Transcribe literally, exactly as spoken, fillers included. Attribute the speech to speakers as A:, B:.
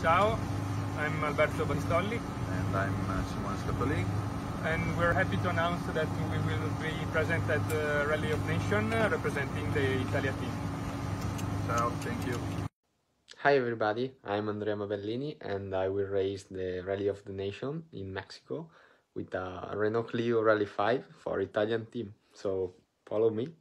A: Ciao, I'm Alberto Battistolli.
B: And I'm uh,
A: and we're happy to announce that we will be present at the Rally of Nations uh, representing the Italia team.
B: Ciao, thank you.
C: Hi everybody, I'm Andrea Mabellini and I will race the Rally of the Nation in Mexico with a Renault Clio Rally five for Italian team, so follow me.